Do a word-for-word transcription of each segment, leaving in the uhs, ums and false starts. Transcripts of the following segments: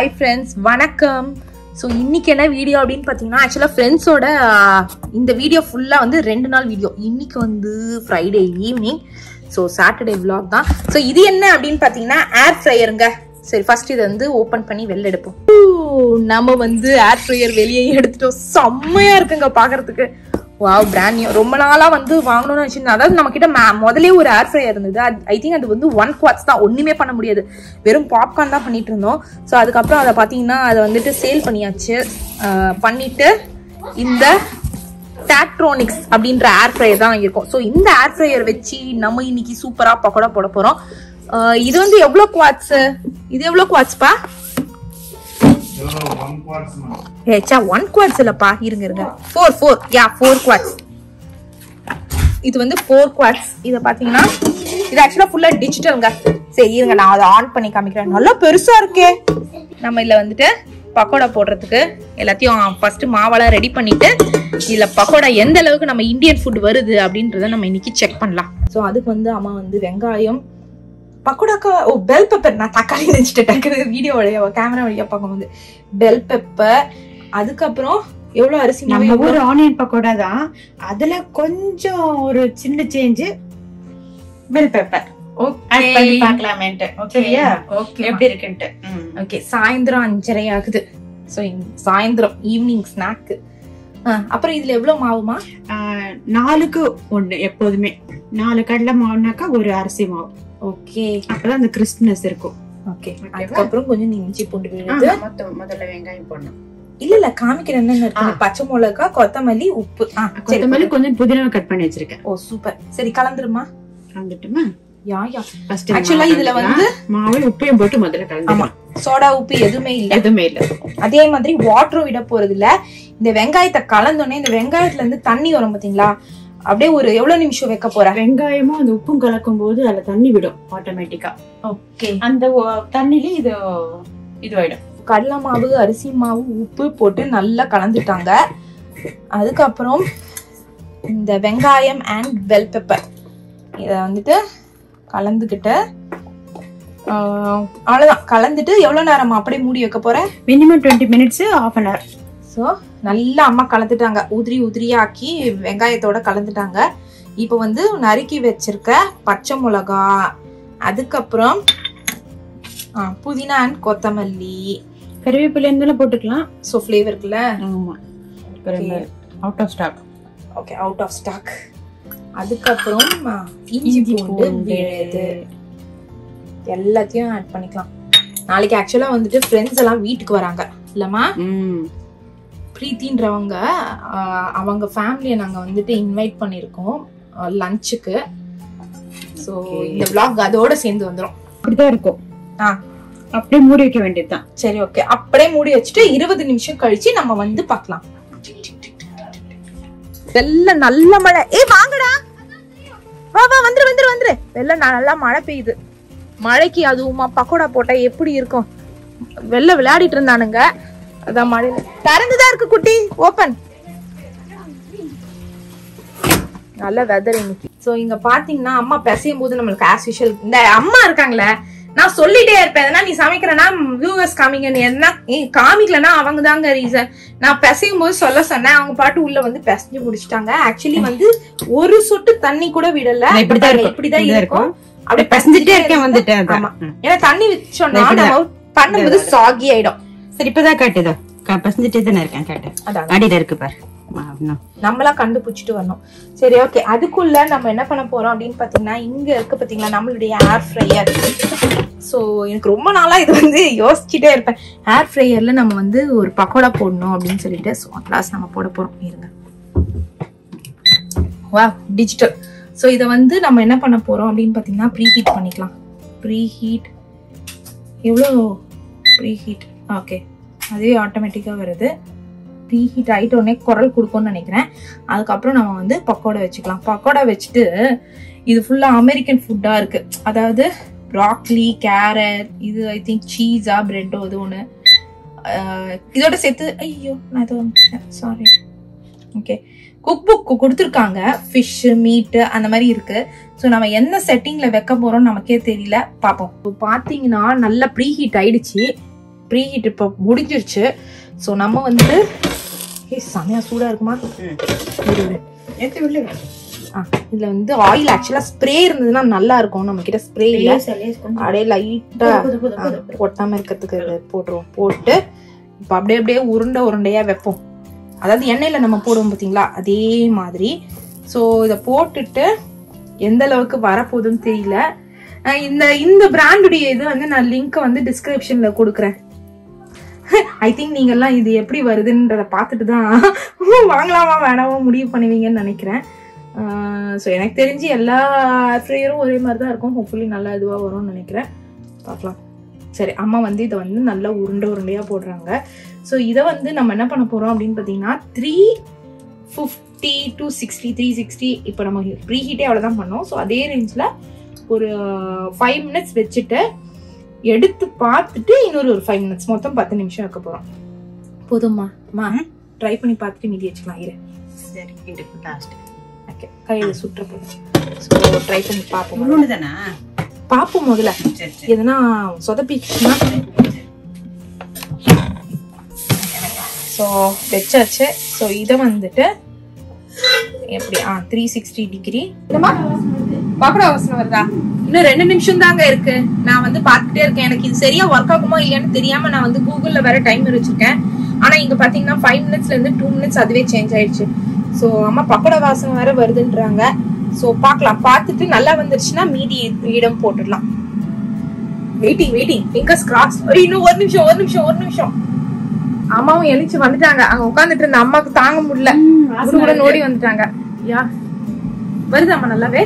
Hi friends, Vanakam. So இன்னைக்கு என்ன video அப்படினு பாத்தீங்கன்னா actually friends ஓட இந்த வீடியோ ஃபுல்லா வந்து ரெண்டு நாள் வீடியோ. இன்னைக்கு வந்து Friday evening. So Saturday vlog தான். So இது என்ன அப்படினு பாத்தீங்கன்னா air fryerங்க. சரி ஃபர்ஸ்ட் இத வந்து ஓபன் பண்ணி வெளிய எடுப்போம். நாம வந்து air fryer வெளியே எடுத்துட்டோம். செம்மயா இருக்குங்க பார்க்கிறதுக்கு. Wow brand new. ரொம்ப நாளா வந்து வாங்கணும்னு நினைச்சேன். அதாவது நம்ம கிட்ட முதல்லயே ஒரு ஏர் ஃப்ரையர் இருந்தது. ஐ திங்க் அது வந்து ஒன் குவாட்ஸ் தான், ஒண்ணுமே பண்ண முடியாது, வெறும் பாப்கார்ன் தான் பண்ணிட்டு இருந்தோம். ஸோ அதுக்கப்புறம் அதை பார்த்தீங்கன்னா அதை வந்துட்டு சேல் பண்ணியாச்சு. பண்ணிட்டு இந்த Taotronics அப்படின்ற ஏர் ஃப்ரையர் தான் இருக்கும். ஸோ இந்த ஏர் ஃப்ரையர் வச்சு நம்ம இன்னைக்கு சூப்பரா பக்கோடா போட போறோம். இது வந்து எவ்வளோ குவாட்ஸ்? இது எவ்வளோ குவாட்ஸ்பா? ஏச்சா one quarts இல்லப்பா, இருங்க இருங்க four four யா four quarts. இது வந்து four quarts. இத பாத்தீங்கன்னா இது एक्चुअली ஃபுல்லா டிஜிட்டல்ங்க. சரி இருங்க நான் அதை ஆன் பண்ணி காமிக்கிறேன். நல்லா பெருசா இருக்கே. நம்ம இதுல வந்துட்டு பக்கோடா போடுறதுக்கு எல்லாத்தையும் ஃபர்ஸ்ட் மாவெல்லாம் ரெடி பண்ணிட்டு இதுல பக்கோடா எந்த அளவுக்கு நம்ம இந்தியன் ஃபுட் வருது அப்படின்றத நம்ம இன்னைக்கு செக் பண்ணலாம். ஸோ அதுக்கு வந்து அம்மா வந்து வெங்காயம் பக்கோடாக்கா ஓ பெல் பெப்பர், நான் தக்காளி நினைச்சிட்டு டக்குனு வீடியோ வழியா கேமரா வழியா பார்க்கும்போது பெல் பெப்பர். அதுக்கப்புறம் எவ்வளவு அரிசி நம்ம ஒரு ஆனியன் பக்கோடா தான், அதுல கொஞ்சம் ஒரு சின்ன சேஞ்ச் பெல் பெப்பர் ஆட் பண்ணி பார்க்கலாமேன்ட்டு. ஓகேயா? ஓகே எப்படி இருக்குன்ட்டு. ஓகே சாயந்திரம் அஞ்சரை ஆகுது. ஸோ சாயந்திரம் ஈவினிங் ஸ்நாக்கு. அப்புறம் இதுல எவ்வளவு மாவுமா? நாலுக்கு ஒண்ணு, எப்போதுமே நாலு கடலை மாவுனாக்கா ஒரு அரிசி மாவு. ஓகே அப்பதான் அந்த கிறிஸ்ப்னஸ் இருக்கும். ஓகே அதுக்கப்புறம் கொஞ்சம் இஞ்சி பூண்டு விழுது. முதல்ல வெங்காயம் போடணும். இல்ல இல்ல காமிக்கிறேன் என்ன இருக்கு. பச்சை மிளகா, கொத்தமல்லி, உப்பு. கொத்தமல்லி கொஞ்சம் புதினா கட் பண்ணி வச்சிருக்கேன். Oh super. சரி கலந்துருமா? கலந்துட்டுமா? யா யா ஆக்சுவலா இதுல வந்து மாவு உப்பையும் போட்டு முதல்ல கலந்து. ஆமா சோடா உப்பு எதுவுமே இல்ல, எதுவுமே இல்ல. அதே மாதிரி வாட்டரும் விட போறது இல்ல. இந்த வெங்காயத்தை கலந்தோடனே இந்த வெங்காயத்துல இருந்து தண்ணி வரும் பாத்தீங்களா, அப்படியே ஒரு எவ்வளவு நிமிஷம் வைக்க போற? வெங்காயமும் அந்த உப்பும் கலக்கும் போது அதுல தண்ணி விடும் ஆட்டோமேட்டிக்கா. ஓகே அந்த தண்ணில இது இதுவாயிடும். கடலை மாவு, அரிசி மாவு, உப்பு போட்டு நல்லா கலந்துட்டாங்க. அதுக்கப்புறம் இந்த வெங்காயம் அண்ட் பெல் பெப்பர் இத வந்துட்டு கலந்துக்கிட்டு அவ்வளவுதான். கலந்துட்டு எவ்வளவு நேரம் அப்படியே மூடி வைக்க போற? Minimum twenty minutes half an hour. So நல்லா அம்மா கலந்துட்டாங்க, உதிரி உதிரியாக்கி வெங்காயத்தோட கலந்துட்டாங்க. இப்போ வந்து நறுக்கி வச்சிருக்க பச்சை மிளகா, அதுக்கப்புறம் புதினா அண்ட் கொத்தமல்லி, கறிவேப்பிலை இருந்தாலும் போட்டுக்கலாம். ஸோ ஃப்ளேவருக்குல. ஆமா out of stock. Okay out of stock. அதுக்கப்புறம் இஞ்சி பூண்டு விழுது எல்லாத்தையும் ஆட் பண்ணிக்கலாம். நாளைக்கு ஆக்சுவலா வந்துட்டு ஃப்ரெண்ட்ஸ் எல்லாம் வீட்டுக்கு வராங்க இல்லம்மா? பிரீத்தின்றவங்க அவங்க ஃபேமிலியை நாங்க வந்துட்டு இன்வைட் பண்ணிருக்கோம் லஞ்சுக்கு. ஸோ இந்த vlog அதோட சேர்ந்து வந்துடும். அப்படிதான் இருக்கும். ஆ அப்படியே மூடி வைக்க வேண்டியதுதான். சரி ஓகே அப்படியே மூடி வச்சுட்டு இருபது நிமிஷம் கழிச்சு நம்ம வந்து பார்க்கலாம். வெள்ள நல்ல மழை. ஏ வாங்கடா, வா வா வந்துரு வந்துரு வந்துரு. வெள்ள நல்லா மழை பெய்யுது. மழைக்கு அதுவுமா பக்கோடா போட்டா எப்படி இருக்கும்? வெளில விளையாடிட்டு இருந்தானுங்க, அதான் மழையில திறந்துதான் இருக்கு. குட்டி ஓபன். நல்ல வெதர் இன்னைக்கு. சோ இங்க பாத்தீங்கன்னா அம்மா பிசையும் போது நம்மளுக்கு ஆஸ் யூஷுவல் இந்த அம்மா இருக்காங்களே, நான் சொல்லிட்டே இருப்பேன் எதனா நீ சமைக்கிறேன்னா வியூவர்ஸ் காமிங்கன்னு. என்ன காமிக்கலன்னா அவங்க தாங்க ரீசன். நான் பிசையும் போது சொல்ல சொன்னேன், அவங்க பாட்டு உள்ள வந்து பிசைஞ்சு முடிச்சிட்டாங்க. ஆக்சுவலி வந்து ஒரு சொட்டு தண்ணி கூட விடல. இப்படிதான் இருக்கும், அப்படியே பிசைஞ்சிட்டே இருக்கேன் வந்துட்டேன். ஆமா ஏன்னா தண்ணி வச்சோம்னா நம்ம பண்ணும்போது சாகி ஆயிடும். சரி இப்பதான் காட்டுதோ பிசைஞ்சிட்டே தானே இருக்கேன். காட்டு அடியில இருக்கு பாரு, நம்மளா கண்டுபிடிச்சிட்டு வரணும். சரி ஓகே அதுக்குள்ள நம்ம என்ன பண்ண போறோம் அப்படின்னு பாத்தீங்கன்னா இங்க இருக்கு பாத்தீங்களா நம்மளுடைய ஏர் ஃப்ரையர். சோ எனக்கு ரொம்ப நாளா இது வந்து யோசிச்சுட்டே இருப்பேன், ஏர் ஃப்ரையர்ல நம்ம வந்து ஒரு பக்கோடா போடணும் அப்படின்னு சொல்லிட்டு. ஸோ கிளாஸ் நம்ம போட போறோம். இருங்க வா டிஜிட்டல். ஸோ இதை வந்து நம்ம என்ன பண்ண போறோம் அப்படின்னு பாத்தீங்கன்னா ப்ரீ ஹீட் பண்ணிக்கலாம். ப்ரீ ஹீட் எவ்வளோ? ப்ரீ ஹீட் ஓகே அதுவே ஆட்டோமேட்டிக்கா வருது. ப்ரீ ஹீட் ஆகிட்டு உடனே குரல் கொடுக்கும்னு நினைக்கிறேன். அதுக்கப்புறம் நம்ம வந்து பக்கோடா வச்சுக்கலாம். பக்கோடா வச்சுட்டு இது ஃபுல்லா அமெரிக்கன் ஃபுட்டா இருக்கு, அதாவது ப்ராக்லி, கேரட், இது ஐ திங்க் சீஸா பிரெட்டோ இது ஒன்று இதோட சேர்த்து. ஐயோ நான் இதோ சாரி. ஓகே குக் புக் கொடுத்துருக்காங்க, ஃபிஷ், மீட்டு அந்த மாதிரி இருக்கு. ஸோ நம்ம என்ன செட்டிங்ல வைக்க போறோம் நமக்கே தெரியல, பார்ப்போம். இப்போ பார்த்தீங்கன்னா நல்லா ப்ரீ ஹீட் ஆயிடுச்சு. ப்ரீ ஹீட் இப்போ முடிஞ்சிருச்சு. ஸோ நம்ம வந்து செமையா சூடா இருக்குமா? ஆ இதுல வந்து ஆயில் ஆக்சுவலா ஸ்ப்ரே இருந்ததுன்னா நல்லா இருக்கும். நம்ம கிட்ட ஸ்ப்ரே இல்ல, அப்படியே லைட்டா ஒட்டாம இருக்கிறதுக்கு போட்டுருவோம். போட்டு இப்போ அப்படியே அப்படியே உருண்டை உருண்டையா வைப்போம். அதாவது எண்ணெயில நம்ம போடுவோம் பாத்தீங்களா, அதே மாதிரி. ஸோ இதை போட்டுட்டு எந்த அளவுக்கு வரப்போகுதுன்னு தெரியல. இந்த இந்த பிராண்டுடைய இது வந்து நான் லிங்க் வந்து டிஸ்கிரிப்ஷன்ல கொடுக்குறேன். ஐ திங்க் நீங்க எல்லாம் இது எப்படி வருதுன்றத பார்த்துட்டு தான் வாங்கலாமா வேணாமா முடிவு பண்ணுவீங்கன்னு நினைக்கிறேன். ஸோ எனக்கு தெரிஞ்சு எல்லா ஏர்ஃப்ரையரும் ஒரே மாதிரி தான் இருக்கும். ஹோப்ஃபுல்லி நல்லா இதுவா வரும்னு நினைக்கிறேன். பார்க்கலாம். சரி, அம்மா வந்து இதை வந்து நல்லா உருண்டை உருண்டையா போடுறாங்க. ஸோ இதை வந்து நம்ம என்ன பண்ண போறோம் அப்படின்னு பார்த்தீங்கன்னா three fifty to sixty three sixty இப்போ நம்ம ப்ரீ ஹீட்டே அவ்வளோதான் பண்ணோம். ஸோ அதே ரேஞ்சில் ஒரு ஃபைவ் மினிட்ஸ் வச்சுட்டு எடுத்து பார்த்துட்டு இன்னொரு ஒரு ஃபைவ் மினிட்ஸ் மொத்தம் பத்து நிமிஷம் வைக்க போகிறோம். போதும்மா? அம்மா ட்ரை பண்ணி பார்த்துட்டு மீதி வச்சுக்கலாம். இரு. சரி, லாஸ்ட் ஓகே, கையில் சுற்ற போதும். ஸோ ட்ரை பண்ணி பார்ப்போம். தானே பார்ப்போம். முதல்ல எதுனா சொதப்பிச்சுன்னா ஸோ வச்சாச்சு. ஸோ இதை வந்துட்டு எப்படி ஆ த்ரீ சிக்ஸ்டி டிகிரி பாக்கட அவசரம் வருதா? இன்னும் ரெண்டு நிமிஷம் தாங்க இருக்கு. நான் வந்து பார்த்துட்டே இருக்கேன். எனக்கு இது சரியா ஒர்க் ஆகுமா இல்லையான்னு தெரியாம நான் வந்து கூகுள்ல வேற டைமர் வச்சிருக்கேன். ஆனா இங்க பாத்தீங்கன்னா ஃபைவ் மினிட்ஸ்ல இருந்து டூ மினிட்ஸ் அதுவே சேஞ்ச் ஆயிடுச்சு. ஸோ அம்மா பக்கோடா வாசம் வேற வருதுன்றாங்க. ஸோ பார்க்கலாம். பார்த்துட்டு நல்லா வந்துருச்சுன்னா மீதி இடம் போட்டுடலாம். Waiting waiting fingers cross. இன்னும் ஒரு நிமிஷம் ஒரு நிமிஷம் ஒரு நிமிஷம் அம்மாவும் எழுச்சி வந்துட்டாங்க. அங்க உட்காந்துட்டு இருந்த அம்மாவுக்கு தாங்க முடியல, கூட நோடி வந்துட்டாங்க. யா வருதாம்மா நல்லாவே?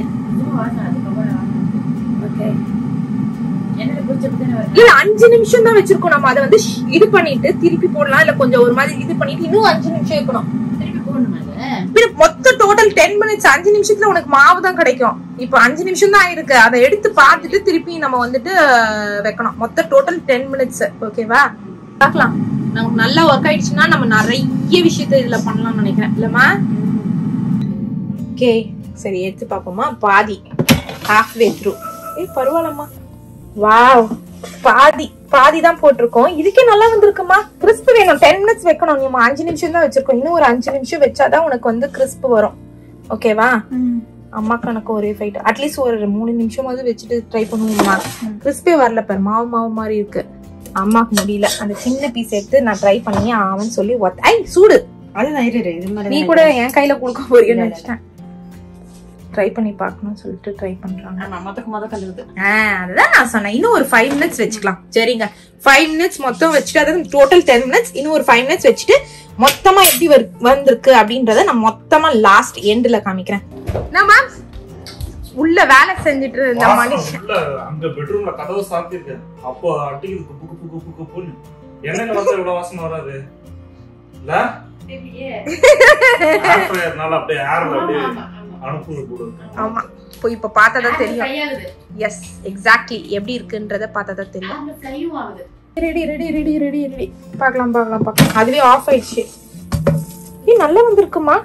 இல்ல அஞ்சு நிமிஷம் தான் வச்சிருக்கோம். நம்ம அதை வந்து இது பண்ணிட்டு திருப்பி போடலாம். இல்ல கொஞ்சம் ஒரு மாதிரி இது பண்ணிட்டு இன்னும் அஞ்சு நிமிஷம் இருக்கணும். மொத்த டோட்டல் டென் மினிட்ஸ். அஞ்சு நிமிஷத்துல உனக்கு மாவு தான் கிடைக்கும். இப்ப அஞ்சு நிமிஷம் தான் இருக்கு. அதை எடுத்து பார்த்துட்டு திருப்பி நம்ம வந்துட்டு வைக்கணும். மொத்த டோட்டல் டென் மினிட்ஸ். ஓகேவா? பார்க்கலாம். நமக்கு நல்லா ஒர்க் ஆயிடுச்சுன்னா நம்ம நிறைய விஷயத்த இதுல பண்ணலாம்னு நினைக்கிறேன். இல்லம்மா? ஓகே, சரி எடுத்து பாப்போமா. பாதி ஹாஃப் வே த்ரூ. ஏய் பரவாயில்லம்மா. வாவ், பாதி பாதி தான் போட்டிருக்கோம். இதுக்கே நல்லா வந்திருக்குமா. கிறிஸ்ப் வேணும். டென் மினிட்ஸ் வைக்கணும். நீ அஞ்சு நிமிஷம் தான் வச்சிருக்கோம். இன்னும் ஒரு அஞ்சு நிமிஷம் வச்சாதான் உனக்கு வந்து கிறிஸ்ப் வரும். ஓகேவா? அம்மாக்கு எனக்கு ஒரே ஃபைட். அட்லீஸ்ட் ஒரு மூணு நிமிஷமாவது வச்சுட்டு ட்ரை பண்ணுவோம்மா. கிறிஸ்பே வரல பாரு, மாவு மாவு மாதிரி இருக்கு. அம்மாக்கு முடியல. அந்த சின்ன பீஸ் எடுத்து நான் ட்ரை பண்ணி அவன் சொல்லி ஒத்த ஐ சூடு. நீ கூட என் கையில கொடுக்க போறீங்கன்னு நினைச்சிட்டேன். ட்ரை பண்ணி பார்க்கணும்னு சொல்லிட்டு ட்ரை பண்றாங்க. அதுதான் நான் சொன்னேன். இன்னும் ஒரு ஃபைவ் மினிட்ஸ் வச்சுக்கலாம். சரிங்க, ஃபைவ் மினிட்ஸ் மொத்தம் வச்சுட்டு, அதாவது டோட்டல் டென் மினிட்ஸ். இன்னும் ஒரு ஃபைவ் மினிட்ஸ் வச்சுட்டு மொத்தமா எப்படி வந்திருக்கு அப்படின்றத நான் மொத்தமா லாஸ்ட் எண்ட்ல காமிக்கிறேன். நான் மேம் உள்ள வேலை செஞ்சுட்டு இருந்த மனுஷன் அங்க பெட்ரூம்ல கதவு சாத்தி இருக்கு. அப்போ அட்டிக்கு குப்பு குப்பு குப்பு குப்புன்னு எண்ணெயில வந்து இவ்வளவு வாசனை வராது இல்ல? ஏர்ஃப்ரையர்னால அப்படியே ஏர்ல அப்படியே அனுப்புது போடுது. ஆமா, போய் இப்ப பார்த்தாதான் தெரியும். எஸ் எக்ஸாக்ட்லி எப்படி இருக்குன்றத பார்த்தாதான் தெரியும். Ready ready ready ready ready பார்க்கலாம் பார்க்கலாம் பார்க்கலாம். அதுவே ஆஃப் ஆயிடுச்சு. ஏ நல்லா வந்திருக்குமா.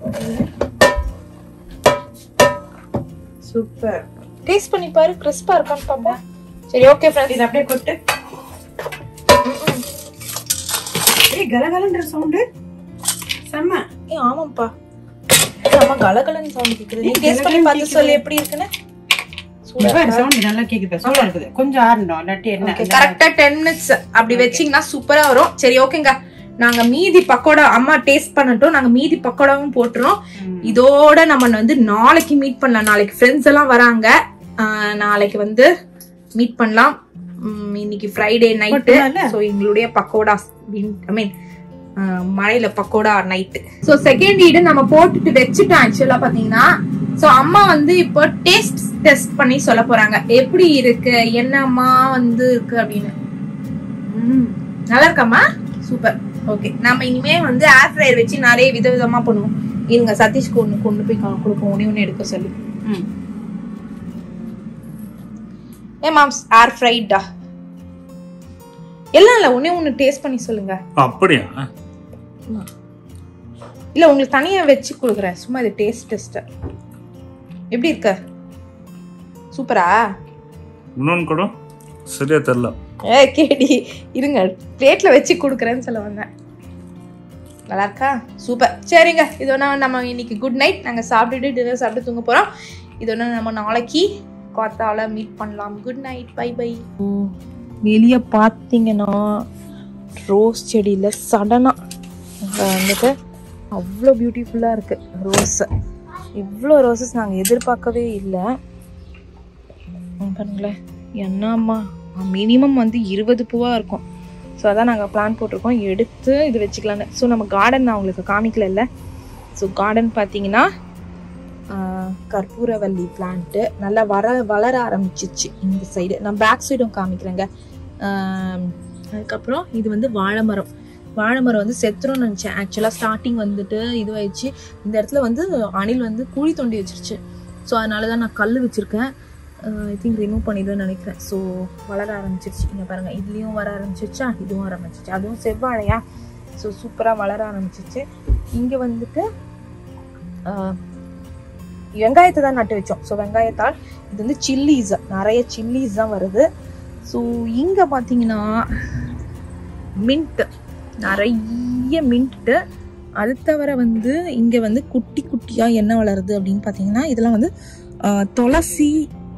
சூப்பர். டேஸ்ட் பண்ணி பாரு, கிறிஸ்பா இருக்கான்னு பாப்போம். சரி ஓகே फ्रेंड्स, இத அப்படியே கொட்டு. ஏய் கலகலன்ற சவுண்ட் செம்ம. ஏய் ஆமாப்பா, செம்ம கலகலன்னு சவுண்ட் கேக்குது. நீ டேஸ்ட் பண்ணி பார்த்து சொல்லு எப்படி இருக்குன்னு. சூப்பர் சவுண்ட் நல்லா கேக்குது. சூப்பரா இருக்குது. கொஞ்சம் ஆறணும். இல்லாட்டி என்ன கரெக்ட்டா டென் மினிட்ஸ் அப்படி வெச்சீங்கன்னா சூப்பரா வரும். சரி ஓகேங்க, நாங்க மீதி பக்கோடா அம்மா டேஸ்ட் பண்ணட்டும். நாங்க மீதி பக்கோடாவும் போட்டுறோம். இதோட நம்ம வந்து நாளைக்கு மீட் பண்ணலாம். நாளைக்கு ஃப்ரெண்ட்ஸ் எல்லாம் வராங்க. நாளைக்கு வந்து மீட் பண்ணலாம். இன்னைக்கு ஃப்ரைடே நைட்டு. ஸோ எங்களுடைய பக்கோடா ஐ மீன் மழையில பக்கோடா நைட்டு. ஸோ செகண்ட் ஈடு நம்ம போட்டுட்டு வச்சுட்டோம். ஆக்சுவலா பாத்தீங்கன்னா ஸோ அம்மா வந்து இப்போ டேஸ்ட் டெஸ்ட் பண்ணி சொல்ல போறாங்க. எப்படி இருக்கு, என்னம்மா வந்து இருக்கு அப்படின்னு. நல்லா இருக்காமா? சூப்பர். ஓகே, நம்ம இனிமே வந்து ஏர் ஃப்ரையர் வச்சு நிறைய விதவிதமா பண்ணுவோம். இருங்க சதீஷ்க்கு ஒண்ணு கொண்டு போய் கொடுப்போம். ஒண்ணு ஒண்ணு எடுக்க சொல்லி. ஏ மாம்ஸ் ஏர் ஃப்ரைடா எல்லாம் இல்ல, ஒண்ணே ஒண்ணு டேஸ்ட் பண்ணி சொல்லுங்க. அப்படியா? இல்ல உங்களுக்கு தனியா வச்சு கொடுக்குறேன். சும்மா இது டேஸ்ட் டெஸ்ட். எப்படி இருக்க? சூப்பரா? இன்னொன்னு கூட சரியா தெரியல. ஏ கேடி இருங்க பிளேட்ல வச்சு கொடுக்குறேன்னு சொல்ல வந்தேன். நல்லா இருக்கா? சூப்பர். சரிங்க, இது ஒன்றா நம்ம இன்னைக்கு குட் நைட். நாங்கள் சாப்பிட்டுட்டு டின்னர் சாப்பிட்டு தூங்க போகிறோம். இது ஒன்று நம்ம நாளைக்கு காத்தால மீட் பண்ணலாம். Good night, bye bye. வெளியே பார்த்தீங்கன்னா ரோஸ் செடியில் சடனாக வந்துட்டு அவ்வளோ பியூட்டிஃபுல்லாக இருக்குது ரோஸு. இவ்வளோ ரோஸஸ் நாங்கள் எதிர்பார்க்கவே இல்லை. பாருங்களேன், என்னம்மா மினிமம் வந்து இருபது பூவாக இருக்கும். ஸோ அதான் நாங்கள் பிளான் போட்டிருக்கோம் எடுத்து இது வச்சுக்கலான்னு. ஸோ நம்ம கார்டன் நான் உங்களுக்கு காமிக்கல இல்லை. ஸோ கார்டன் பார்த்தீங்கன்னா கற்பூரவல்லி பிளான்ட்டு நல்லா வர வளர ஆரம்பிச்சிச்சு இந்த சைடு. நான் பேக் சைடும் காமிக்கிறேங்க. அதுக்கப்புறம் இது வந்து வாழை மரம். வாழை மரம் வந்து செத்துரும்னு நினச்சேன். ஆக்சுவலாக ஸ்டார்டிங் வந்துட்டு இதுவாயிடுச்சு. இந்த இடத்துல வந்து அணில் வந்து குழி தோண்டி வச்சிருச்சு. ஸோ அதனால தான் நான் கல் வச்சுருக்கேன். ஐ திங்க் ரிமூவ் பண்ணிடுவேன்னு நினைக்கிறேன். ஸோ வளர ஆரம்பிச்சிருச்சு. இங்கே பாருங்கள், இதுலேயும் வர ஆரம்பிச்சிருச்சா, இதுவும் ஆரம்பிச்சிச்சு. அதுவும் செவ்வாழையா. ஸோ சூப்பராக வளர ஆரம்பிச்சிச்சு. இங்கே வந்துட்டு வெங்காயத்தை தான் நட்டு வச்சோம். ஸோ வெங்காயத்தால் இது வந்து சில்லிஸ், நிறைய சில்லிஸ் தான் வருது. ஸோ இங்கே பார்த்தீங்கன்னா மின்ட்டு, நிறைய மின்ட்டு. அது தவிர வந்து இங்கே வந்து குட்டி குட்டியாக என்ன வளருது அப்படின்னு பார்த்தீங்கன்னா இதெல்லாம் வந்து துளசி.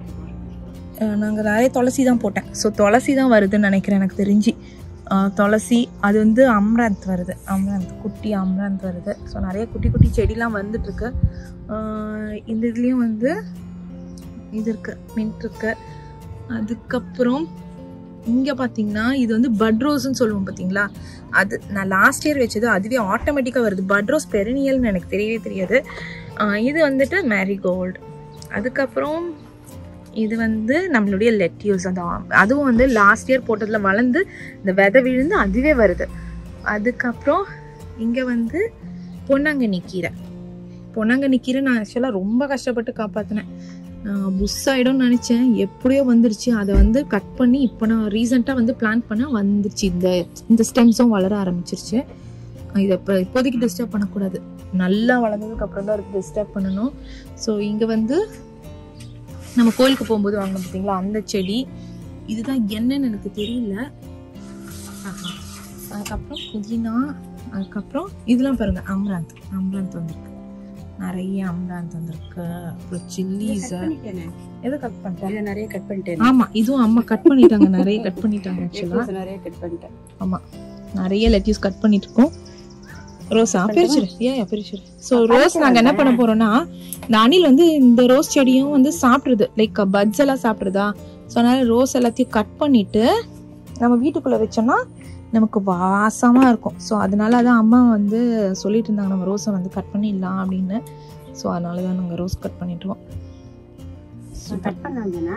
நாங்கள் நிறைய துளசி தான் போட்டேன். ஸோ துளசி தான் வருதுன்னு நினைக்கிறேன் எனக்கு தெரிஞ்சு. துளசி, அது வந்து அம்ராந்த் வருது. அம்ராந்த், குட்டி அம்ராந்த் வருது. ஸோ நிறைய குட்டி குட்டி செடிலாம் வந்துட்டுருக்கு. இந்த இதுலேயும் வந்து இது இருக்குது, மின்ட் இருக்குது. அதுக்கப்புறம் இங்கே பார்த்தீங்கன்னா இது வந்து பட் ரோஸ்ன்னு சொல்லுவோம் பார்த்தீங்களா, அது நான் லாஸ்ட் இயர் வச்சது. அதுவே ஆட்டோமேட்டிக்காக வருது. பட் ரோஸ் பெரினியல்னு எனக்கு தெரியவே தெரியாது. இது வந்துட்டு மேரிகோல்டு. அதுக்கப்புறம் இது வந்து நம்மளுடைய லெட்யூஸ். அந்த அதுவும் வந்து லாஸ்ட் இயர் போட்டதில் வளர்ந்து இந்த விதை விழுந்து அதுவே வருது. அதுக்கப்புறம் இங்கே வந்து பொன்னாங்கண்ணி கீரை. பொன்னாங்கண்ணி கீரை நான் ஆக்சுவலாக ரொம்ப கஷ்டப்பட்டு காப்பாற்றினேன். புஷ் ஆகிடும்னு நினச்சேன், எப்படியோ வந்துருச்சு. அதை வந்து கட் பண்ணி இப்போ நான் ரீசெண்டாக வந்து பிளான் பண்ண வந்துருச்சு. இந்த இந்த ஸ்டெம்ஸும் வளர ஆரம்பிச்சிருச்சு. இதை இப்போ இப்போதைக்கு டிஸ்டர்ப் பண்ணக்கூடாது. நல்லா வளர்ந்ததுக்கு அப்புறம் தான் அதுக்கு டிஸ்டர்ப் பண்ணணும். ஸோ இங்கே வந்து நம்ம கோயிலுக்கு போகும்போது வாங்கணும் பார்த்தீங்களா அந்த செடி. இதுதான் என்னன்னு எனக்கு தெரியல. அதுக்கப்புறம் புதினா. அதுக்கப்புறம் இதெல்லாம் பாருங்க, அம்ராந்த். அம்ராந்த் வந்திருக்கு, நிறைய அம்ராந்த் வந்திருக்கு. அப்புறம் சில்லிஸ். எதை கட் பண்ணிட்டேன்? நிறைய கட் பண்ணிட்டேன். ஆமா, இதுவும் அம்மா கட் பண்ணிட்டாங்க, நிறைய கட் பண்ணிட்டாங்க. ஆக்சுவலா நிறைய கட் பண்ணிட்டேன். ஆமா, நிறைய லெட்யூஸ் கட் பண்ணிட்டு இருக்கோம். ரோஸா பிரிச்சிரு, ஏன் பிரிச்சிரு. ஸோ ரோஸ் நாங்க என்ன பண்ண போறோம்னா, இந்த அணில் வந்து இந்த ரோஸ் செடியும் வந்து சாப்பிடுறது, லைக் பட்ஸ் எல்லாம் சாப்பிடுறதா. ஸோ அதனால ரோஸ் எல்லாத்தையும் கட் பண்ணிட்டு நம்ம வீட்டுக்குள்ள வச்சோம்னா நமக்கு வாசமா இருக்கும். ஸோ அதனால தான் அம்மா வந்து சொல்லிட்டு இருந்தாங்க நம்ம ரோஸை வந்து கட் பண்ணிடலாம் அப்படின்னு. ஸோ அதனால தான் நாங்கள் ரோஸ் கட் பண்ணிட்டுருவோம். கட் பண்ணாங்கன்னா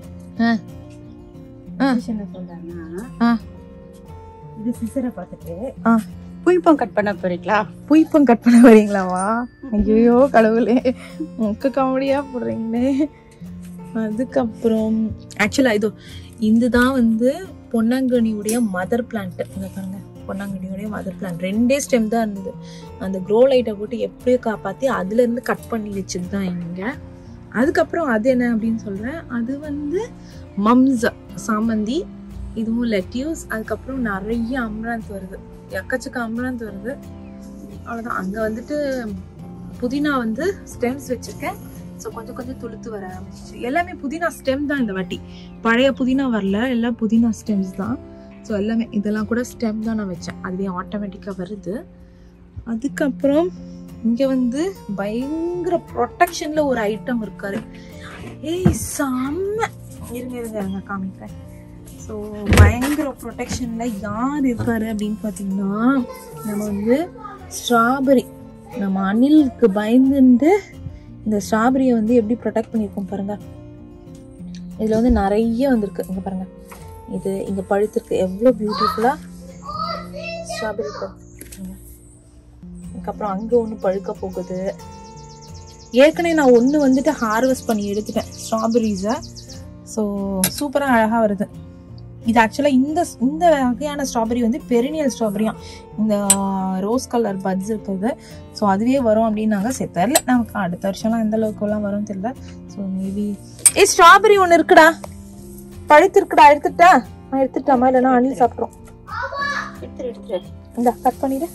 என்ன சொல்றாங்கன்னா, இது சிசரை பார்த்துட்டு புய்ப்பம் கட் பண்ண போறீங்களா? புய்ப்பம் கட் பண்ண போறீங்களாவா? ஐயோ கடவுளே, முக்க காமெடியா போடுறீங்களே. அதுக்கப்புறம் ஆக்சுவலா இது இதுதான் வந்து பொன்னாங்கண்ணியுடைய மதர் பிளான்ட். இதை பாருங்க, பொன்னாங்கண்ணியுடைய மதர் பிளான்ட். ரெண்டே ஸ்டெம் தான் இருந்தது. அந்த க்ரோ லைட்டை போட்டு எப்படியோ காப்பாற்றி அதுல இருந்து கட் பண்ணி வச்சது தான் இங்க. அதுக்கப்புறம் அது என்ன அப்படின்னு சொல்றேன், அது வந்து மம்ஸ் சாமந்தி. இதுவும் லெட்யூஸ். அதுக்கப்புறம் நிறைய அம்ராந்த் வருது, எக்கச்சக்க அம்ராந்த் வருது. அவ்வளோதான். அங்கே வந்துட்டு புதினா வந்து ஸ்டெம்ஸ் வச்சிருக்கேன். ஸோ கொஞ்சம் கொஞ்சம் துளுத்து வர ஆரம்பிச்சிச்சு. எல்லாமே புதினா ஸ்டெம் தான் இந்த வாட்டி. பழைய புதினா வரல, எல்லாம் புதினா ஸ்டெம்ஸ் தான். ஸோ எல்லாமே இதெல்லாம் கூட ஸ்டெம் தான் நான் வச்சேன். அதுவே ஆட்டோமேட்டிக்காக வருது. அதுக்கப்புறம் இங்கே வந்து பயங்கர ப்ரொடெக்ஷனில் ஒரு ஐட்டம் இருக்காரு. ஏய் செம்ம, இருங்க இருங்க இருங்க காமிக்கிறேன். ஸோ பயங்கர ப்ரொடெக்ஷனில் யார் இருக்காரு அப்படின்னு பார்த்தீங்கன்னா, நம்ம வந்து ஸ்ட்ராபெரி. நம்ம அணிலுக்கு பயந்துட்டு இந்த ஸ்ட்ராபெரியை வந்து எப்படி ப்ரொடெக்ட் பண்ணியிருக்கோம் பாருங்க. இதில் வந்து நிறைய வந்திருக்கு. இங்கே பாருங்க, இது இங்கே பழுத்திருக்கு. எவ்வளோ பியூட்டிஃபுல்லாக ஸ்ட்ராபெரி பழுத்திருக்குங்க. அதுக்கப்புறம் அங்கே ஒன்று பழுக்க போகுது. ஏற்கனவே நான் ஒன்று வந்துட்டு ஹார்வெஸ்ட் பண்ணி எடுத்துட்டேன் ஸ்ட்ராபெரிஸை. ஸோ சூப்பராக அழகாக வருது. இது ஆக்சுவலாக இந்த இந்த வகையான ஸ்ட்ராபெரி வந்து பெரினியல் ஸ்ட்ராபெரியா, இந்த ரோஸ் கலர் பட்ஸ் இருக்குது. ஸோ அதுவே வரும் அப்படின்னாங்க. சரி தெரியல, நமக்கு அடுத்த வருஷம்லாம் எந்த அளவுக்குலாம் வரும்னு தெரியல. ஸோ மேபி ஏ ஸ்ட்ராபெரி ஒன்று இருக்குடா, கழுத்து இருக்குடா, எடுத்துட்டா நான் எடுத்துட்டாமா, இல்லைன்னா அணில் சாப்பிட்றோம். எடுத்துரு எடுத்துரு, இந்த கட் பண்ணிடு.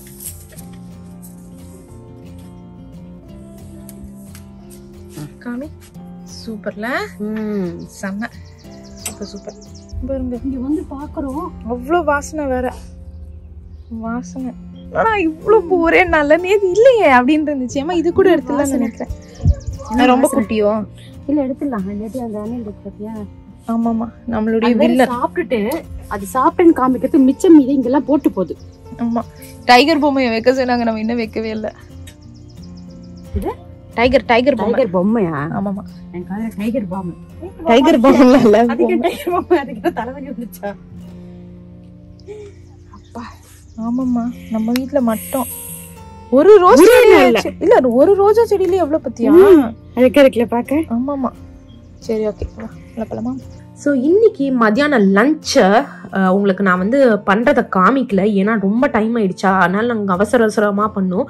காமி. சூப்பர்ல. ம் செம்ம, சூப்பர் சூப்பர். பாருங்க இங்க வந்து பாக்குறோம், அவ்வளோ வாசனை வேற வாசனை. ஆனா இவ்வளவு ஒரே நல்ல நேது இல்லையே அப்படின்னு இருந்துச்சு. ஏமா இது கூட எடுத்துடலாம்னு நினைக்கிறேன். ரொம்ப குட்டியோ இல்ல எடுத்துடலாம். இல்லாட்டி அந்த அணில் இருக்கு பாத்தியா? ஆமாமா, நம்மளுடைய வில்லன் சாப்பிட்டுட்டு அது சாப்பிட்டேன்னு காமிக்கிறது மிச்சம் மீது இங்கெல்லாம் போட்டு போகுது. ஆமா, டைகர் பொம்மையை வைக்க சொன்னாங்க, நம்ம இன்னும் வைக்கவே இல்லை. இது டைகர் டைகர் டைகர் பொம்மையா? ஆமாமா, எனக்கு டைகர் பொம்மை. டைகர் பொம்மை இல்ல, அதுக்கு டைகர் பொம்மை, அதுக்கு தலைவலி வந்துச்சா? அப்பா ஆமாமா, நம்ம வீட்ல மட்டும் ஒரு ரோஸ் செடி இல்ல, ஒரு ரோஜா செடியில எவ்வளவு பத்தியா அழகா இருக்குல பாக்க. ஆமாமா, சரி ஓகே போலாமா. ஸோ இன்னைக்கு மத்தியானம் லஞ்சை உங்களுக்கு நான் வந்து பண்ணுறதை காமிக்கல, ஏன்னா ரொம்ப டைம் ஆயிடுச்சா, அதனால நாங்கள் அவசர அவசரமாக பண்ணோம்.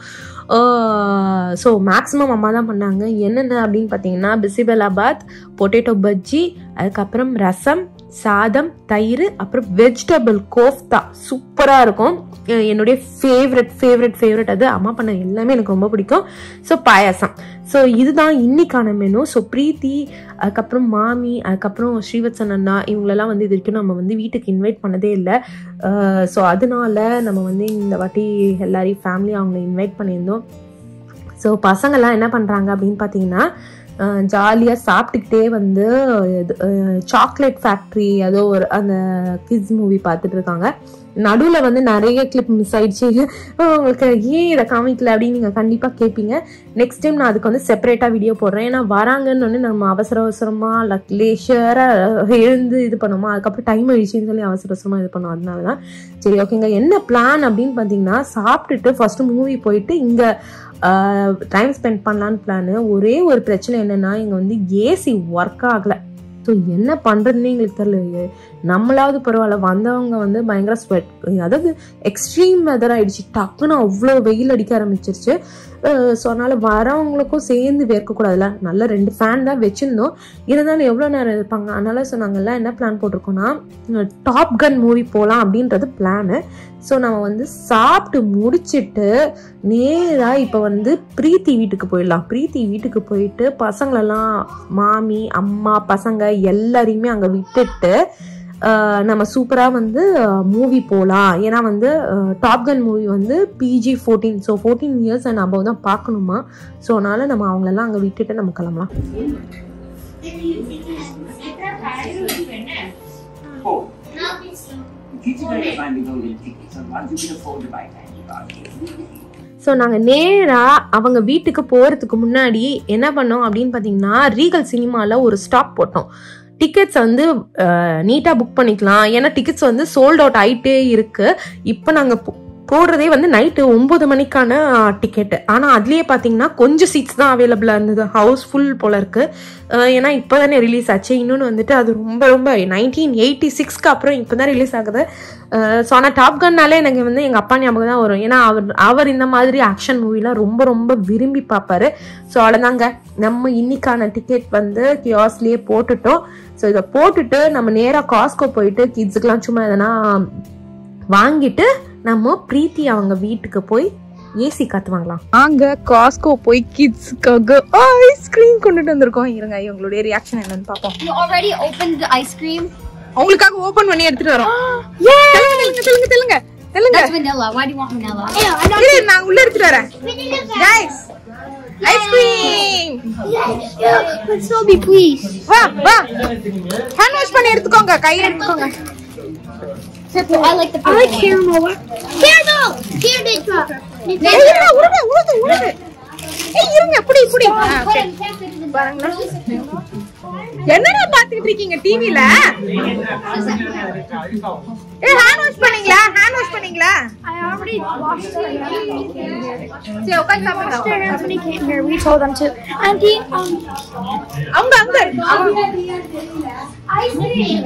ஸோ மேக்ஸிமம் அம்மா தான் பண்ணாங்க. என்னென்ன அப்படின்னு பார்த்தீங்கன்னா பிசிபெலாபாத், பொட்டேட்டோ பஜ்ஜி, அதுக்கப்புறம் ரசம், சாதம், தயிர், அப்புறம் வெஜிடபிள் கோஃப்தா. சூப்பராக இருக்கும், என்னுடைய ஃபேவரட் ஃபேவரட் ஃபேவரட் அது. அம்மா பண்ண எல்லாமே எனக்கு ரொம்ப பிடிக்கும். ஸோ பாயாசம். ஸோ இதுதான் இன்னைக்கான மெனு. ஸோ பிரீத்தி, அதுக்கப்புறம் மாமி, அதுக்கப்புறம் ஸ்ரீவத்சன் அண்ணா, இவங்களெல்லாம் வந்து இது வரைக்கும் நம்ம வந்து வீட்டுக்கு இன்வைட் பண்ணதே இல்லை. ஸோ அதனால நம்ம வந்து இந்த வாட்டி எல்லாரையும் ஃபேமிலி அவங்கள இன்வைட் பண்ணியிருந்தோம். ஸோ பசங்கள்லாம் என்ன பண்ணுறாங்க அப்படின்னு பார்த்தீங்கன்னா, ஜாலியாக சாப்பிட்டுக்கிட்டே வந்து சாக்லேட் ஃபேக்ட்ரி ஏதோ ஒரு அந்த கிட்ஸ் மூவி பார்த்துட்டு இருக்காங்க. நடுவில் வந்து நிறைய கிளிப் மிஸ் ஆயிடுச்சு. உங்களுக்கு ஏன் இதை காமிக்கல அப்படின்னு நீங்கள் கண்டிப்பாக கேட்பீங்க. நெக்ஸ்ட் டைம் நான் அதுக்கு வந்து செப்பரேட்டாக வீடியோ போடுறேன். ஏன்னா வராங்கன்னு வந்து நம்ம அவசர அவசரமாக லக் லேஷராக எழுந்து இது பண்ணுவோமா, அதுக்கப்புறம் டைம் ஆயிடுச்சுன்னு சொல்லி அவசர அவசரமாக இது பண்ணோம். அதனால தான் சரி ஓகேங்க. என்ன பிளான் அப்படின்னு பார்த்தீங்கன்னா, சாப்பிட்டுட்டு ஃபர்ஸ்ட் மூவி போயிட்டு இங்கே டைம் ஸ்பெண்ட் பண்ணலான்னு பிளானு. ஒரே ஒரு பிரச்சனை என்னன்னா, இங்கே வந்து ஏசி ஒர்க் ஆகலை. ஸோ என்ன பண்ணுறதுன்னே எங்களுக்கு தெரியல. நம்மளாவது பரவாயில்ல, வந்தவங்க வந்து பயங்கர ஸ்வெட், அதாவது எக்ஸ்ட்ரீம் வெதர் ஆயிடுச்சு. டக்குன்னு அவ்வளோ வெயில் அடிக்க ஆரம்பிச்சிருச்சு. ஸோ அதனால வரவங்களுக்கும் சேர்ந்து வேர்க்கக்கூடாதுல, நல்ல ரெண்டு ஃபேன் தான் வச்சுருந்தோம். இருந்தாலும் எவ்வளோ நேரம் இருப்பாங்க, அதனால ஸோ நாங்கள்லாம் என்ன பிளான் போட்டிருக்கோம்னா, டாப் கன் மூவி போகலாம் அப்படின்றது பிளானு. ஸோ நம்ம வந்து சாப்பிட்டு முடிச்சுட்டு நேராக இப்போ வந்து பிரீத்தி வீட்டுக்கு போயிடலாம். பிரீத்தி வீட்டுக்கு போயிட்டு பசங்களெல்லாம், மாமி, அம்மா, பசங்க எல்லாரையுமே அங்கே விட்டுட்டு நம்ம சூப்பராக வந்து மூவி போகலாம். ஏன்னா வந்து டாப் கன் மூவி வந்து PG fourteen, so fourteen years and above தான் பார்க்கணுமா. ஸோ அதனால நம்ம அவங்களெல்லாம் அங்கே விட்டுட்டு நம்ம கிளம்பலாம். ஸோ நாங்கள் நேராக அவங்க வீட்டுக்கு போகிறதுக்கு முன்னாடி என்ன பண்ணோம் அப்படின்னு பார்த்தீங்கன்னா, ரீகல் சினிமாவில் ஒரு ஸ்டாப் போட்டோம். டிக்கெட்ஸ் வந்து நீட்டாக புக் பண்ணிக்கலாம், ஏன்னா டிக்கெட்ஸ் வந்து சோல்ட் அவுட் ஆகிட்டே இருக்குது. இப்போ நாங்கள் போடுறதே வந்து நைட்டு ஒம்பது மணிக்கான டிக்கெட்டு. ஆனால் அதுலேயே பார்த்தீங்கன்னா கொஞ்சம் சீட்ஸ் தான் அவைலபிளாக இருந்தது, ஹவுஸ் ஃபுல் போல் இருக்குது. ஏன்னா இப்போ தானே ரிலீஸ் ஆச்சு. இன்னொன்று வந்துட்டு அது ரொம்ப ரொம்ப நைன்டீன் எயிட்டி சிக்ஸ்க்கு அப்புறம் இப்போ தான் ரிலீஸ் ஆகுது. ஸோ ஆனால் டாப் கன்னாலே எனக்கு வந்து எங்கள் அப்பா ஞாபகம் தான் வரும். ஏன்னா அவர் அவர் இந்த மாதிரி ஆக்ஷன் மூவிலாம் ரொம்ப ரொம்ப விரும்பி பார்ப்பாரு. ஸோ அவ்வளோதாங்க, நம்ம இன்னைக்கான டிக்கெட் வந்து கியாஸ்லேயே போட்டுட்டோம். ஸோ இதை போட்டுட்டு நம்ம நேராக காஸ்கோ போயிட்டு கிட்ஸுக்கெலாம் சும்மா எதனா வாங்கிட்டு நம்ம பிரீத்தி அவங்க வீட்டுக்கு போய் ஏசி காத்து வாங்கலாம். அங்க காஸ்கோ போய் கிட்ஸ்க்காக ஐஸ்கிரீம் கொண்டுட்டு வந்திருக்கோம். இருங்க இவங்களுடைய ரியாக்ஷன் என்னன்னு பாப்போம். You already opened the ice cream? அவங்களுக்காக ஓபன் பண்ணி எடுத்துட்டு வரோம். தெலுங்க தெலுங்க தெலுங்க தெலுங்க. That's vanilla. Why do you want vanilla? Yeah, I don't know. நான் உள்ள எடுத்துட்டு வரேன். Guys, ice cream. Yeah, let's so be please. வா வா. ஹேண்ட் வாஷ் பண்ணி எடுத்துக்கோங்க, கையில எடுத்துக்கோங்க. I like the I like caramel. Caramel! Here they drop. ஏய் உருடு உருடு உருடு. ஏய் இருங்க புடி புடி. பாருங்க. என்னடா பாத்துட்டு இருக்கீங்க டிவில? ஏய் ஹேண்ட் வாஷ் பண்ணீங்களா? ஹேண்ட் வாஷ் பண்ணீங்களா? I already washed it. சரி உட்கார்ந்து சாப்பிடுங்க. When he came here, we told them to. Auntie, um, அவங்க அங்க ice cream.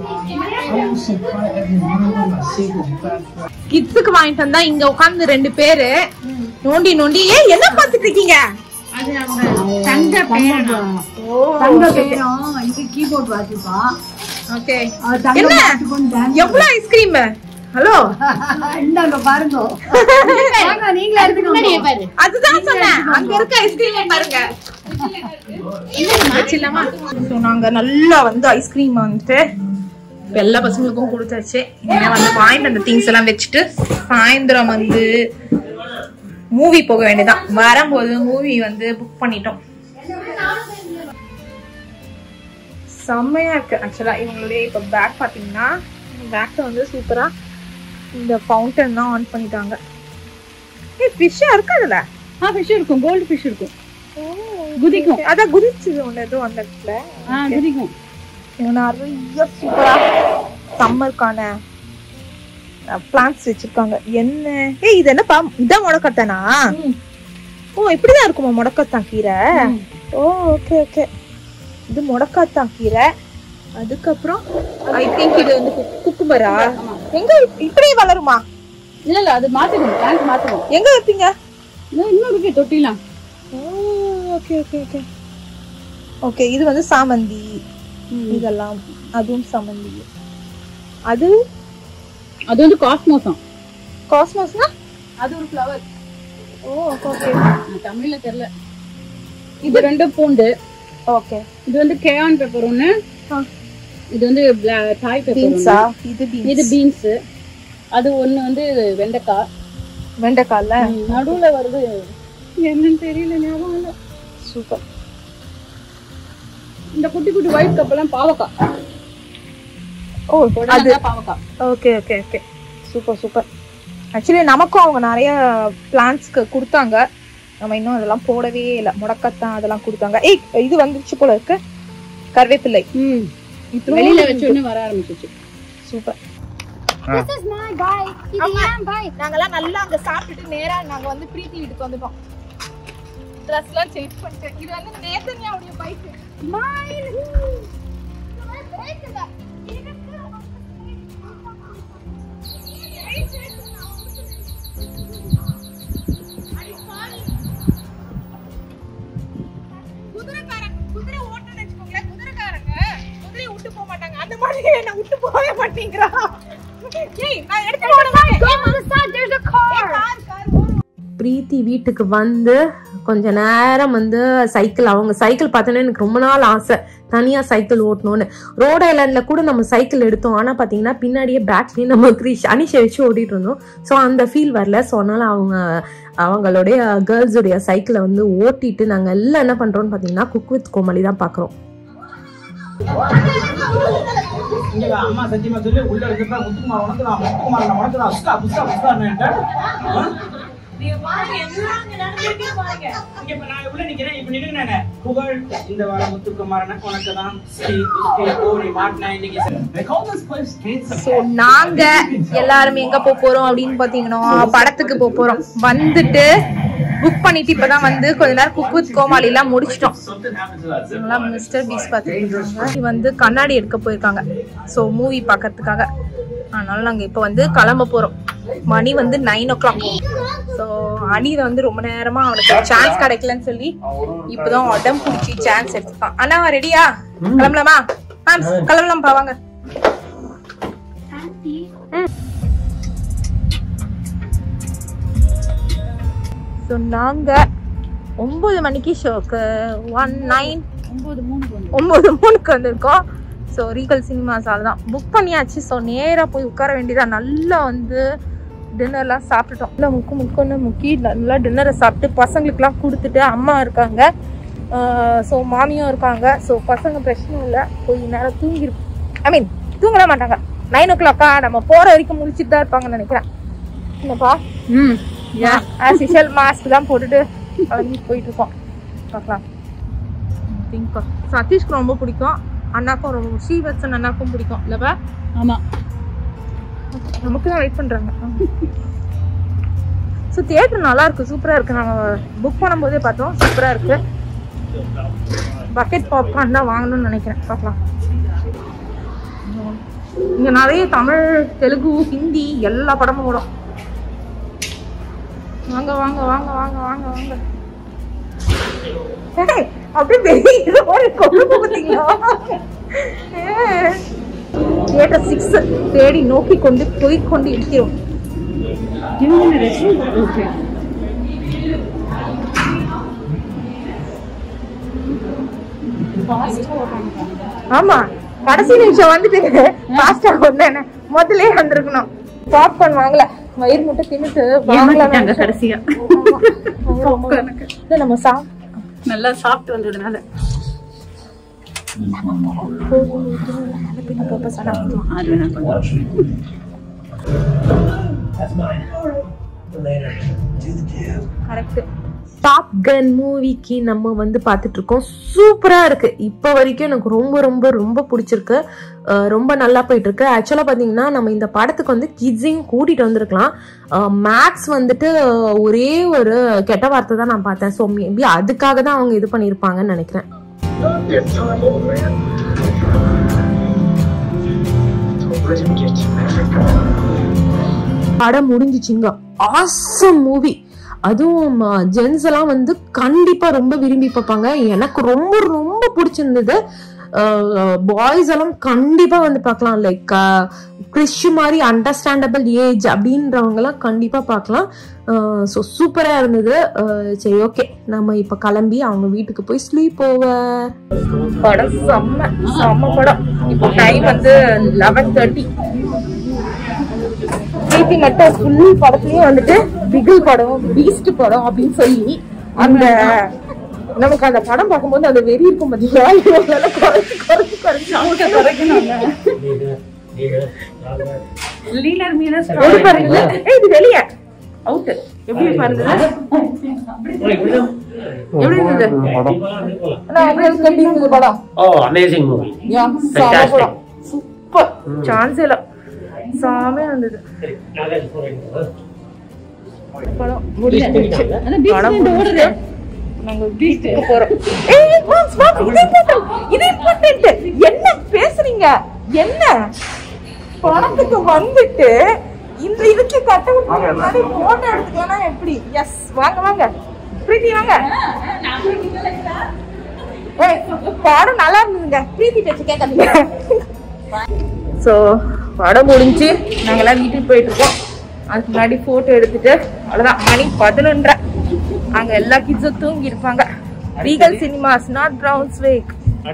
கிட்ஸுக்கு வாங்கிட்டு வந்தா இங்க உட்கார்ந்து ரெண்டு பேரு நோண்டி நோண்டி. ஏய் என்ன பாத்துட்டு இருக்கீங்க? அது அவங்க தங்க பேரம். ஓ தங்க பேரம். இங்க கீபோர்ட் வாசிப்பா. ஓகே என்ன எவ்வளவு ஐஸ்கிரீம் ஹலோ இந்தாங்க பாருங்க வாங்க நீங்களே எடுத்துக்கோங்க பாரு அதுதான் சொன்னேன் அங்க இருக்க ஐஸ்கிரீம் பாருங்க வச்சிடலாமா சோ நாங்க நல்லா வந்து ஐஸ்கிரீம் வந்துட்டு எல்லா பசங்களுக்கும் கொடுத்தாச்சு இனிமே வந்து வாங்கிட்டு அந்த திங்ஸ் எல்லாம் வச்சுட்டு சாயந்தரம் வந்து மூவி போக வேண்டியதான் வரும்போது மூவி வந்து புக் பண்ணிட்டோம் செம்மையா இருக்கு ஆக்சுவலா இவங்களுடைய இப்ப பேக் பாத்தீங்கன்னா பேக்ல வந்து சூப்பரா இந்த ஃபவுண்டன் தான் ஆன் பண்ணிட்டாங்க ஏய் ஃபிஷ்ஷா இருக்கு அதுல ஆ ஃபிஷ் இருக்கும் கோல்ட் ஃபிஷ் இருக்கும் குதிக்கும் அத குதிச்சுது ஒண்ணு ஏதோ அந்த இடத்துல ஆ குதிக்கும் இவன் நிறைய சூப்பரா சம்மருக்கான பிளான்ட்ஸ் வச்சிருக்காங்க என்ன ஏய் இது என்னப்பா இதான் முடக்கத்தானா ஓ இப்படிதான் இருக்குமா முடக்கத்தான் கீரை ஓ ஓகே ஓகே இது முடக்கத்தான் கீரை அதுக்கப்புறம் ஐ திங்க் இது வந்து குக்கும்பரா எங்க இப்படியே வளருமா இல்ல இல்ல அது மாத்திடுவோம் பிளான்ட் மாத்திடுவோம் எங்க வைப்பீங்க இன்னும் இருக்கு தொட்டிலாம் ஓகே ஓகே ஓகே ஓகே இது வந்து சாமந்தி இதெல்லாம் அதுவும் சாமந்தி அது அது வந்து காஸ்மோஸம் காஸ்மோஸ்னா அது ஒரு ஃப்ளவர் ஓ ஓகே தமிழ்ல தெரியல இது ரெண்டு பூண்டு ஓகே இது வந்து கேயான் பெப்பர் ஒன்னு இது வந்து தாய் பெப்பர் பீன்ஸா இது பீன்ஸ் இது பீன்ஸ் அது ஒன்னு வந்து வெண்டைக்காய் வெண்டைக்காய்ல நடுவுல வருது என்னன்னு தெரியல ஞாபகம் இல்ல சூப்பர் இந்த குட்டி குட்டி ஒயிட் கப்பெல்லாம் பாவக்காய் ஓ அது பாவக்காய் okay okay okay super super actually நமக்கும் அவங்க நிறைய பிளான்ட்ஸ்க்கு கொடுத்தாங்க நம்ம இன்னும் அதெல்லாம் போடவே இல்லை முடக்கத்தான் அதெல்லாம் கொடுத்தாங்க ஏய் இது வந்துருச்சு போல இருக்கு கருவேப்பிள்ளை ம் வெளியில வச்ச உடனே வர ஆரம்பிச்சிச்சு super This is my bike. இது ஏன் bike? நாங்கலாம் நல்லா அங்க சாப்பிட்டுட்டு நேரா நாங்க வந்து பிரீத்தி வீட்டுக்கு வந்துட்டோம் ட்ரெஸ்லாம் சேஞ்ச் பண்ணிட்டு இது வந்து நேத்தன்யாவுடைய பைக் Mine. குதிரைக்காரங்க குதிரை ஓட்டணும்னு வச்சுக்கோங்களேன் குதிரைக்காரங்க குதிரையை விட்டு போக மாட்டாங்க அந்த மாதிரி என்ன விட்டு போகவே மாட்டேங்கிறா ஏய் நான் எடுத்து ஓட மாட்டேன் Go on the side. There's a car. பிரீத்தி வீட்டுக்கு வந்து கொஞ்ச நேரம் வந்து சைக்கிள் அவங்க சைக்கிள் பார்த்தோன்னே எனக்கு ரொம்ப நாள் ஆசை தனியா சைக்கிள் ஓட்டணும்னு ரோட் ஐலாண்ட்ல கூட நம்ம சைக்கிள் எடுத்தோம் ஆனா பாத்தீங்கன்னா பின்னாடியே பேக்லயே நம்ம கிரீஷ் அனிஷை வச்சு ஓட்டிட்டு இருந்தோம் ஸோ அந்த ஃபீல் வரல ஸோ அதனால அவங்க அவங்களுடைய கேர்ள்ஸுடைய சைக்கிளை வந்து ஓட்டிட்டு நாங்க எல்லாம் என்ன பண்றோம்னு பாத்தீங்கன்னா குக் வித் கோமலி தான் பாக்குறோம் அம்மா சத்தியமா சொல்லி உள்ள இருக்கிற முத்துக்குமார் உனக்கு தான் முத்துக்குமார் உனக்கு தான் உஸ்கா புஸ்கா புஸ்கா நீங்க பாருங்க எல்லாம் இங்க நடந்துட்டே பாருங்க இங்க இப்ப நான் உள்ள நிக்கிறேன் இப்ப நின்னுங்க புகழ் இந்த வார முத்துக்குமாரன உனக்கு தான் ஸ்ரீ புஸ்கே கோரி மாட்னா இன்னைக்கு they call this place Gates so நாங்க எல்லாரும் எங்க போக போறோம் அப்படினு பாத்தீங்கன்னா படத்துக்கு போக போறோம் வந்துட்டு புக் பண்ணிட்டு இப்பதான் வந்து கொஞ்ச நேரம் குக் வித் கோமாளி எல்லாம் முடிச்சிட்டோம் எல்லாம் மிஸ்டர் பீஸ் பாத்துக்கிட்டாங்க இது வந்து கண்ணாடி எடுக்க போயிருக்காங்க சோ மூவி பாக்கிறதுக்காக அதனால நாங்க இப்ப வந்து கிளம்ப போறோம் மணி வந்து நைன் ஓ கிளாக் ஸோ அனித வந்து ரொம்ப நேரமா அவனுக்கு சான்ஸ் கிடைக்கலன்னு சொல்லி இப்பதான் உடம்பு பிடிச்சி சான்ஸ் எடுத்துப்பான் அண்ணா ரெடியா கிளம்பலாமா கிளம்பலாம் பாவாங்க ஸோ நாங்க ஒன்பது மணிக்கு ஷோக்கு ஒன் நைன் ஒன்பது மூணுக்கு ஒன்பது மூணுக்கு வந்திருக்கோம் ஸோ ரீகல் சினிமாஸால் தான் புக் பண்ணியாச்சு ஸோ நேராக போய் உட்கார வேண்டியதான் நல்லா வந்து டின்னர்லாம் சாப்பிட்டுட்டோம் இல்லை முக்கு முக்குன்னு முக்கி நல்லா டின்னரை சாப்பிட்டு பசங்களுக்குலாம் கொடுத்துட்டு அம்மா இருக்காங்க ஸோ மாமியும் இருக்காங்க ஸோ பசங்க பிரச்சனை இல்லை போய் நேரம் தூங்கிருப்போம் ஐ மீன் தூங்கல மாட்டாங்க நைன் ஓ கிளாக்கா நம்ம போகிற வரைக்கும் முடிச்சுட்டு தான் இருப்பாங்கன்னு நினைக்கிறேன் என்னப்பா ம் ஆஸ் யூஷுவல் மாஸ்க் தான் போட்டுட்டு கிளம்பி போயிட்டு இருக்கோம் பார்க்கலாம் திங்க் சதீஷ்க்கு ரொம்ப பிடிக்கும் அண்ணாக்கும் ரொம்ப ஸ்ரீவத்சன் அண்ணாக்கும் பிடிக்கும் இல்லப்பா ஆமா நமக்கு தான் வெயிட் பண்றாங்க ஸோ தியேட்டர் நல்லா இருக்கு சூப்பரா இருக்கு நாங்க புக் பண்ணும்போதே பார்த்தோம் சூப்பரா இருக்கு பக்கெட் பாப்கார்ன் தான் வாங்கணும்னு நினைக்கிறேன் பார்க்கலாம் இங்க நிறைய தமிழ் தெலுங்கு ஹிந்தி எல்லா படமும் ஓடும் வாங்க வாங்க வாங்க வாங்க வாங்க வாங்க அப்படியே வெளியே கொண்டு பார்த்தீங்களா தியேட்டர் சிக்ஸ் தேடி நோக்கி கொண்டு போய் கொண்டு இருக்கிறோம். ஆமா, கடைசி நிமிஷம் வந்துட்டு பாஸ்டா ஒண்ணு முதல்ல வந்திருக்கணும். பாப்கார்ன் வாங்கல, வயிறு முட்டை தின்னுட்டு வாங்கலாங்க கடைசியா. நம்ம சா நல்லா சாப்பிட்டு வந்ததுனால டாப் கன் மூவிக்கு நம்ம வந்து பார்த்துட்டு இருக்கோம். சூப்பரா இருக்கு. இப்போ வரைக்கும் எனக்கு ரொம்ப ரொம்ப ரொம்ப பிடிச்சிருக்கு. ரொம்ப நல்லா போயிட்டு இருக்கு. ஆக்சுவலா பாத்தீங்கன்னா நம்ம இந்த படத்துக்கு வந்து கிட்ஸையும் கூட்டிட்டு வந்திருக்கலாம். மேக்ஸ் வந்துட்டு ஒரே ஒரு கெட்ட வார்த்தை தான் நான் பார்த்தேன். ஸோ மேபி அதுக்காக தான் அவங்க இது பண்ணியிருப்பாங்கன்னு நினைக்கிறேன். படம் முடிஞ்சிச்சுங்க. Awesome movie. அதுவும் ஜென்ஸ் எல்லாம் வந்து கண்டிப்பா ரொம்ப விரும்பி பார்ப்பாங்க. எனக்கு ரொம்ப ரொம்ப பிடிச்சிருந்தது. பாய்ஸ் எல்லாம் கண்டிப்பா வந்து பார்க்கலாம். லைக் கிறிஷ் மாதிரி அண்டர்ஸ்டாண்டபிள் ஏஜ் அப்படின்றவங்க எல்லாம் கண்டிப்பா பார்க்கலாம். ஸோ சூப்பரா இருந்தது. சரி, ஓகே, நம்ம இப்ப கிளம்பி அவங்க வீட்டுக்கு போய் ஸ்லீப் ஓவர். படம் செம்ம செம்ம படம். இப்போ டைம் வந்து லெவன் தேர்ட்டி. பிரீத்தி மட்டும் ஃபுல் படத்துலயும் வந்துட்டு பிகில் படம், பீஸ்ட் படம் அப்படின்னு சொல்லி அந்த நமக்கு அந்த படம் பார்க்கும்போது அந்த வெறி இருக்கும் பாத்தீங்களா, குறைச்சு குறைச்சு குறைச்சு குறைக்கணும். இது வெளியே அவுட் எப்படி பாருங்க. எப்படி இருந்தது படம்? சூப்பர், சான்ஸ் இல்ல, சாமையா இருந்தது படம். முடிஞ்சிருச்சு படம் முடிஞ்சிருச்சு. நாங்க பீச்சுக்கு போறோம். என்ன பேசுறீங்க? என்ன படத்துக்கு வந்துட்டு இந்த இதுக்கு கட்ட முன்னாடி போட்டோ எடுத்துக்கலாம் எப்படி? எஸ், வாங்க வாங்க பிரீத்தி வாங்க. படம் நல்லா இருந்ததுங்க. பிரீத்தி பேச்சு கேட்காதீங்க. ஸோ படம் முடிஞ்சு நாங்கெல்லாம் வீட்டுக்கு போயிட்டு இருக்கோம். அதுக்கு முன்னாடி போட்டோ எடுத்துட்டு அவ்வளவுதான். மணி பதினொன்றரை. அங்க எல்லா கிட்ஸும் தூங்கி இருப்பாங்க. Regal Cinemas, not Brunswick.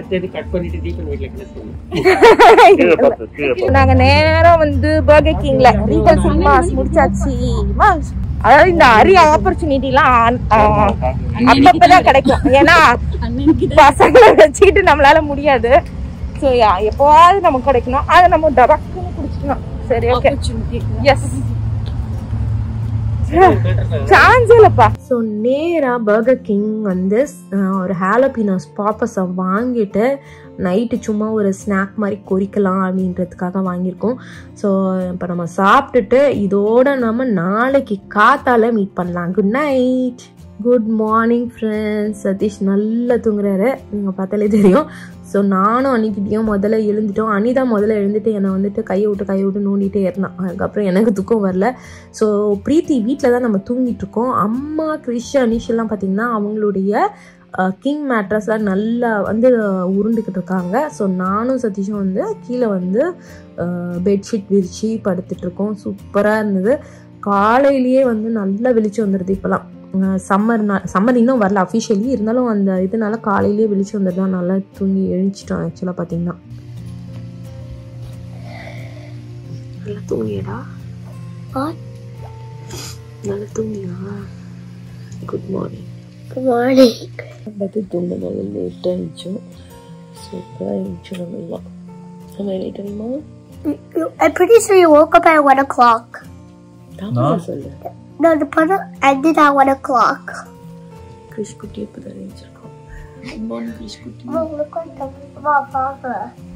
நாங்க நேரம் வந்து பர்கர் கிங்ல ரீகல் சினிமாஸ் முடிச்சாச்சு. அதாவது இந்த அரிய ஆப்பர்ச்சுனிட்டி எல்லாம் அப்பப்பதான் கிடைக்கும். ஏன்னா பசங்களை வச்சுக்கிட்டு நம்மளால முடியாது. ஸோ எப்போவாவது நமக்கு கிடைக்கணும். அதை நம்ம டபக்குன்னு குடிச்சுக்கணும். சரி, ஓகே. எஸ், சான்ஸ் இல்லப்பா. ஸோ நேரா பர்கர் கிங் வந்து ஒரு ஹாலபினோஸ் பாப்பஸை வாங்கிட்டு நைட்டு சும்மா ஒரு ஸ்நாக் மாதிரி கொறிக்கலாம் அப்படின்றதுக்காக வாங்கியிருக்கோம். ஸோ இப்போ நம்ம சாப்பிட்டுட்டு இதோட நம்ம நாளைக்கு காத்தால மீட் பண்ணலாம். Good night. Good morning friends. Satish நல்லா தூங்குறாரு, நீங்கள் பார்த்தாலே தெரியும். ஸோ நானும் அன்னிக்கிட்டையும் முதல்ல எழுந்துட்டோம். அனிதா முதல்ல எழுந்துட்டு என்னை வந்துட்டு கையை விட்டு கையை விட்டு நோண்டிகிட்டே இருந்தான். அதுக்கப்புறம் எனக்கு தூக்கம் வரல. ஸோ பிரீத்தி வீட்டில் தான் நம்ம தூங்கிட்டு இருக்கோம். அம்மா கிறிஷ் அனிஷெல்லாம் பார்த்தீங்கன்னா அவங்களுடைய கிங் மேட்ரஸ்லாம் நல்லா வந்து உருண்டுக்கிட்டு இருக்காங்க. ஸோ நானும் சதீஷும் வந்து கீழே வந்து பெட்ஷீட் விரிச்சு படுத்துட்ருக்கோம். சூப்பராக இருந்தது. காலையிலேயே வந்து நல்லா வெளிச்சம் வந்துடுது. இப்போலாம் சம்மர் சம்மர் இன்னும் வரல அஃபிஷியலி, இருந்தாலும் அந்த இதனால காலையிலேயே வெளிச்சு வந்துதான். நல்லா தூங்கி எழுந்துச்சிட்டோம். ஆக்சுவலாக பார்த்தீங்கன்னா நல்லா தூங்கியடா, நல்லா தூங்கியா? Good morning. Good morning. பார்த்து தூங்க போது லேட் ஆகிடுச்சோம். சூப்பராக இருந்துச்சு. நல்லா நம்ம லேட் ஆகிடுமா? I'm pretty sure you woke up at one o'clock. தமிழா சொல்லு. No, the photo ended at one o'clock. Krish குட்டி இப்போ தான் எழுந்திருக்கோம். Good morning, Krish Kutti. Mom, look like the Mom, Papa.